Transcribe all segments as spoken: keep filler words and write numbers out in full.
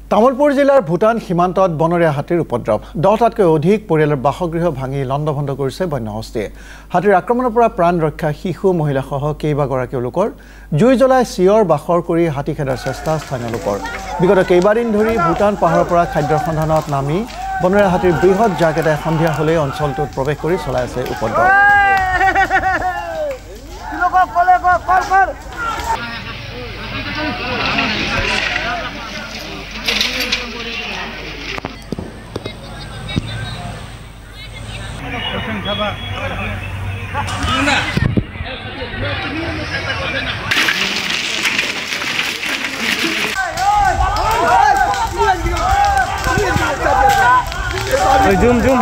তামুলপুৰ জিলাৰ ভূটান সীমান্তত বনৰীয়া হাতীৰ উপদ্ৰৱ দহটাতকৈ অধিক পৰিয়ালৰ বাসগৃহ ভাঙি লণ্ডভণ্ড কৰিছে বন্যহস্তীয়ে হাতীৰ আক্ৰমণৰ পৰা প্ৰাণ ৰক্ষা শিশু মহিলাসহ কেইবাগৰাকী লোকৰ জুই জ্বলাই চিঞৰ বাখৰ কৰি হাতী খেদাৰ চেষ্টা স্থানীয় লোকৰ বিগত কেইবাদিন ধৰি ভূটান পাহাৰৰ পৰা খাদ্যৰ সন্ধানত নামি বনৰীয়া হাতীৰ বৃহৎ জাক এটাই সন্ধিয়া হ'লে অঞ্চলটোত প্ৰৱেশ কৰি চলাই আছে উপদ্ৰৱ Zoom, zoom.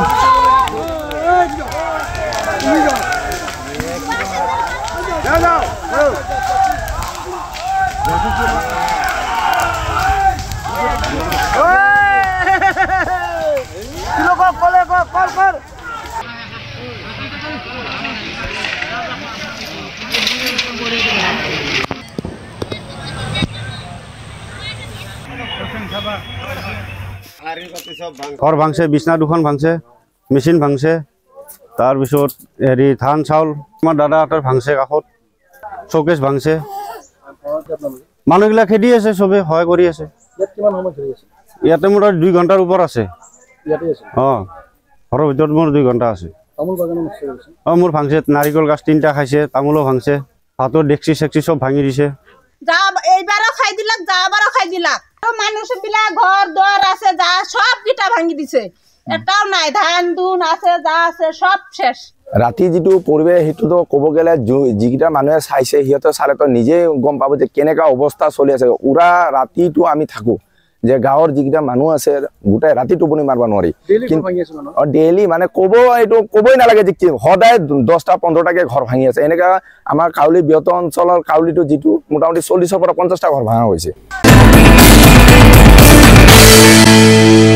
ঘর ভাঙছে বিছনা দুখন ভাঙছে মেশিন ভাঙছে তাৰপিছত হেৰি ধান চাউল আমাৰ দাদাহঁতৰ ভাঙছে কাষত চৌকেছ ভাঙছে মানুহবিলাক খেদি আছে চবে সহায় কৰি আছে ইয়াতে মোৰ দুই ঘণ্টাৰ ওপৰ আছে অঁ ঘৰৰ ভিতৰত মোৰ দুই ঘণ্টা আছে অঁ মোৰ ভাঙছে নাৰিকল গাছ তিনিটা খাইছে তামোলো ভাঙছে ভাতৰ ডেক্সি চেক্সি চব ভাঙি দিছে এইবাৰো খাই দিলাক যাবাৰো খাই দিলাক মানুহবিলাক ঘৰ দুৱাৰ আছে যা সব কিটা ভাঙি দিছে এটাও নাই ধান দুন আছে যা আছে সব শেষ ৰাতি যেটো পৰিবেশ হেতুটো ক'ব গেলে যিকিটা মানুহে চাইছে হিয়তে চালে তো নিজে গম পাব যে কেনেকা অৱস্থা চলি আছে উৰা ৰাতিটো আমি থাকো যে গাঁৱৰ যিকিটা মানুহ আছে গোটাই ৰাতি টোপনি মাৰবা নোৱাৰি ডেইলি মানে ক'ব এইটো ক'বই নালাগে যে সদায় দহটা পোন্ধৰটাকে ঘৰ ভাঙি আছে এনেকা আমাৰ কাউলি ব্যত অঞ্চলৰ কাউলিটো যিটো মোটামুটি চল্লিছৰ পৰা পঞ্চাছটা ঘৰ ভাঙা হৈছে